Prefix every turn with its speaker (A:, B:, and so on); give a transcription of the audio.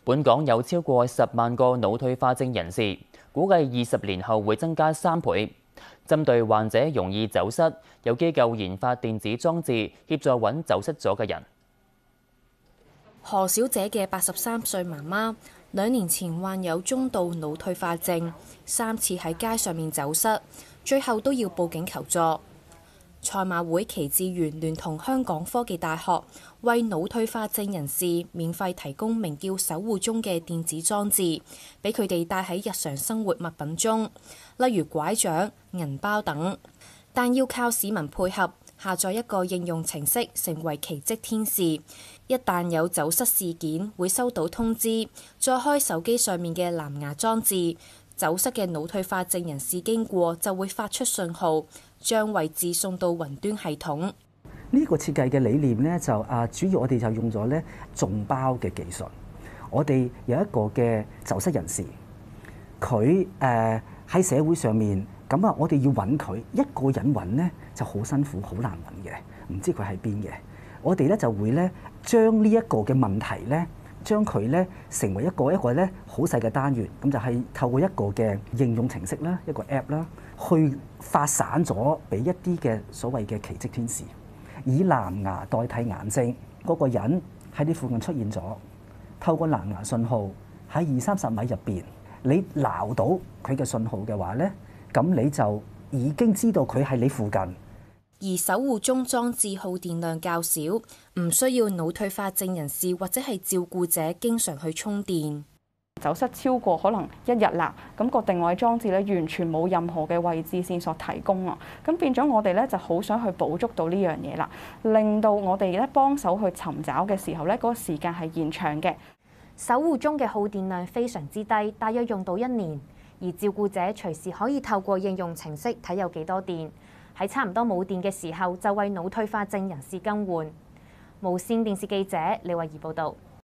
A: 本港有超過10萬個腦退化症人士，估計20年後會增加3倍。針對患者容易走失，有機構研發電子裝置協助揾走失咗嘅人。
B: 何小姐嘅83歲媽媽2年前患有中度腦退化症，3次喺街上面走失，最後都要報警求助。賽馬會耆智園聯同香港科技大學為腦退化症人士免費提供名叫守護鐘嘅電子裝置，俾佢哋帶喺日常生活物品中，例如拐杖、銀包等。但要靠市民配合下載一個應用程式，成為奇蹟天使。一旦有走失事件，會收到通知，再開手機上面嘅藍牙裝置，走失嘅腦退化症人士經過就會發出信號，將位置送到雲端系統。
C: 呢個設計嘅理念呢，就主要我哋就用咗呢眾包嘅技術。我哋有一個嘅走失人士，佢喺社會上面，咁我哋要揾佢一個人揾呢就好辛苦，好難揾嘅，唔知佢喺邊嘅。我哋咧就會咧將呢一個嘅問題咧，將佢咧成為一個咧好細嘅單元，咁就係透過一個嘅應用程式啦，一個 app 啦，去發散咗俾一啲嘅所謂嘅奇蹟天使，以藍牙代替眼睛，嗰個人喺你附近出現咗，透過藍牙信號喺20-30米入邊，你撈到佢嘅信號嘅話咧，咁你就已經知道佢喺你附近。
B: 而守護鐘裝置耗電量較少，唔需要腦退化症人士或者係照顧者經常去充電。
D: 走失超過可能1日啦，咁個定位裝置咧完全冇任何嘅位置線索提供啊，咁變咗我哋咧就好想去捕捉到呢樣嘢啦，令到我哋咧幫手去尋找嘅時候咧，嗰個時間係延長嘅。
E: 守護鐘嘅耗電量非常之低，大約用到1年，而照顧者隨時可以透過應用程式睇有幾多電。喺差唔多冇電嘅時候，就為腦退化症人士更換。無線電視記者李慧儀報導。